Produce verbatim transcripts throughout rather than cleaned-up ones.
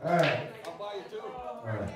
All right. I'll buy you two. All right.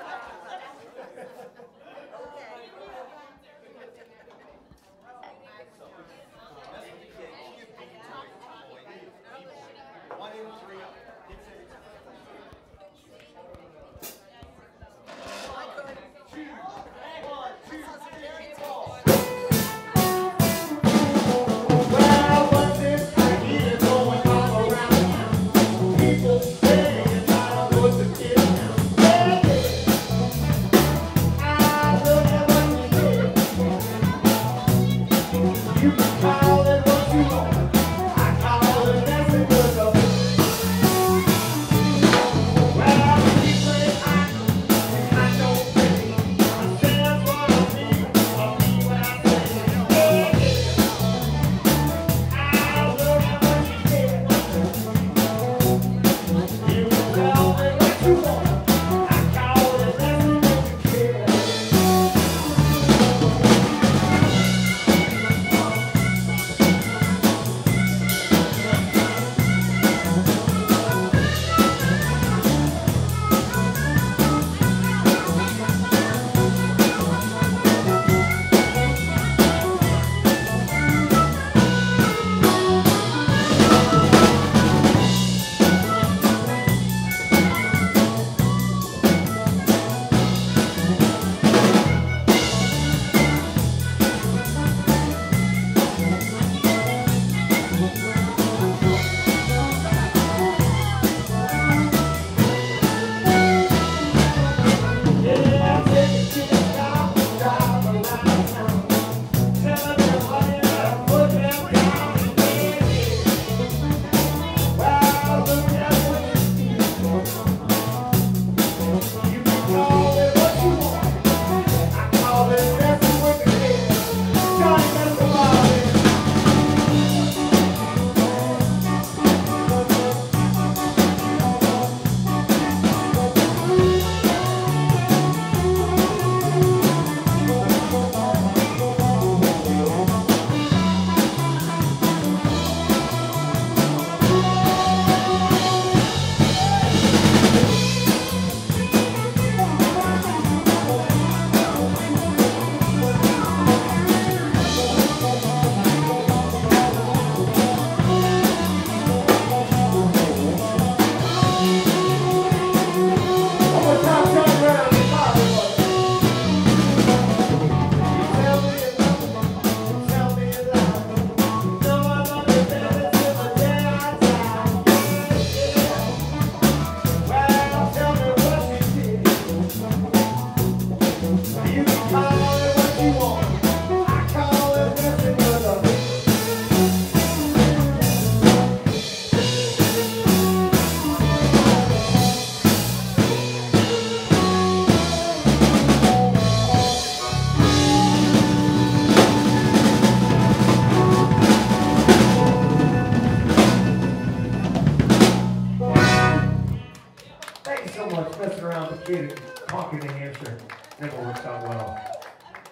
Concord, New Hampshire never works out well.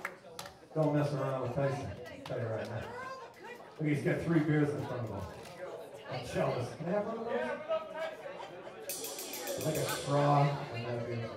Don't mess around with Tyson, I'll tell you right now. Look, he's got three beers in front of him. I'm jealous. Can I have one of those? Like a straw and that beer.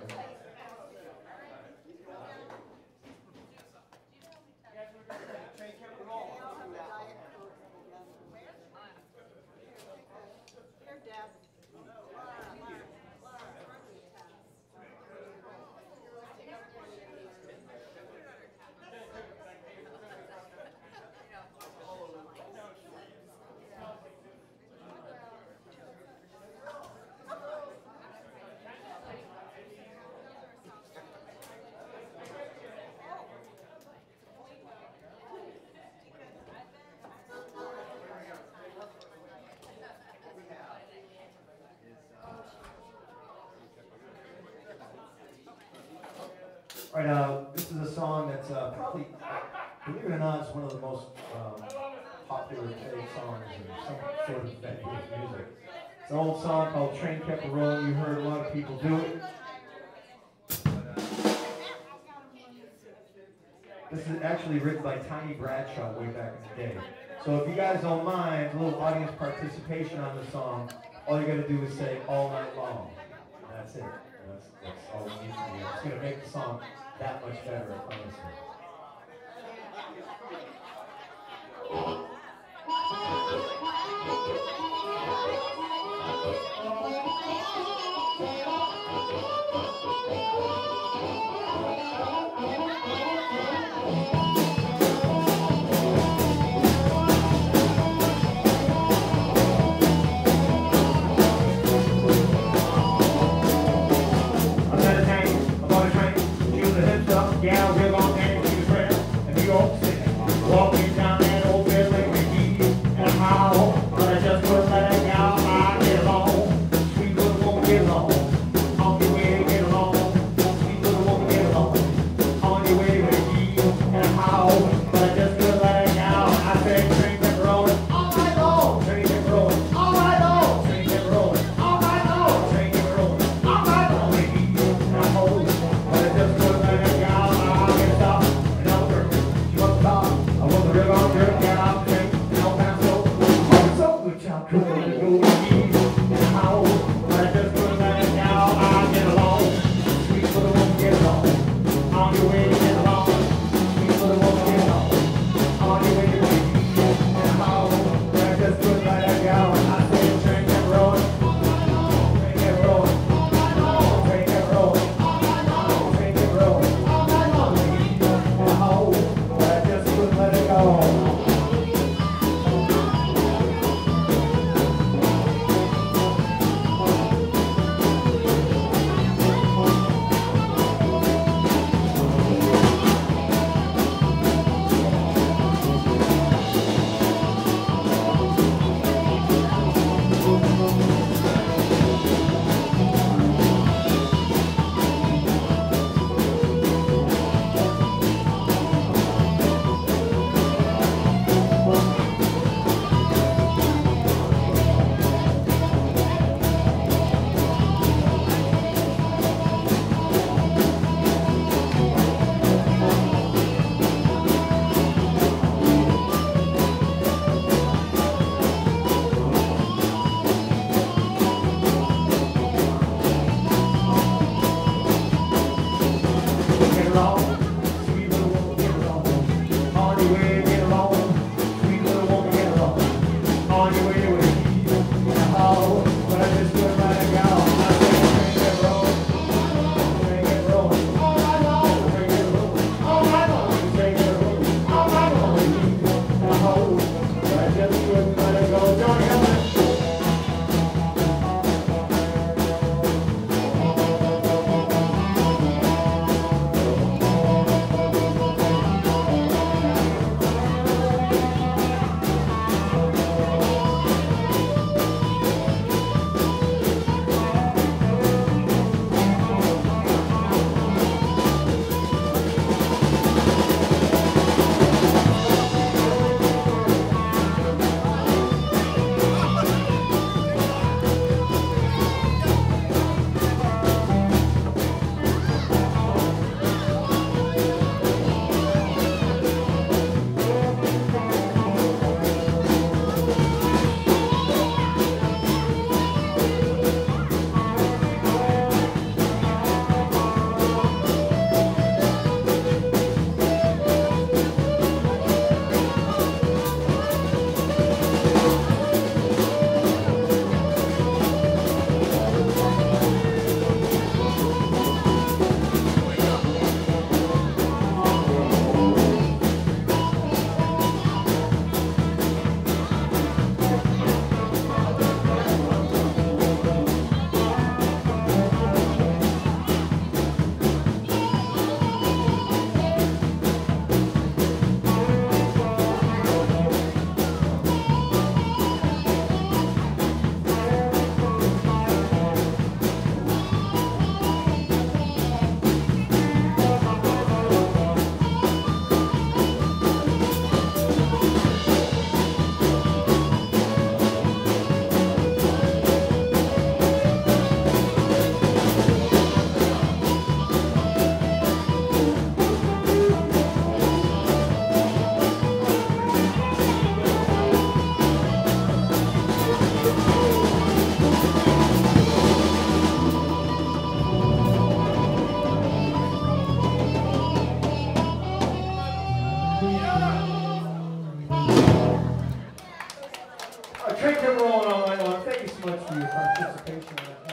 All right, uh, this is a song that's uh, probably, believe it or not, it's one of the most um, popular Teddy songs in some sort of venue with music. It's an old song called Train Kept A-Rollin'. You heard a lot of people do it. But, uh, this is actually written by Tiny Bradshaw way back in the day. So if you guys don't mind, a little audience participation on the song, all you got to do is say all night long. Uh, that's it. That's, that's all it needs to be. It's going to make the song that much better, I promise you. Yeah, we're gonna dance to the prayer and New York City. Walking down that old building with me and a mile, but I just couldn't let it go. I get along, sweet little woman get along. On your way, get along, sweet little woman get along. On your way with me and a mile, but I just couldn't let it go. I said, train kept rolling all night long. Train kept rolling all night long. Train kept rolling all night long. Train kept rolling all night long with me and a mile, but I just couldn't let it go. Our train kept rolling all night long. Thank you so much for your participation.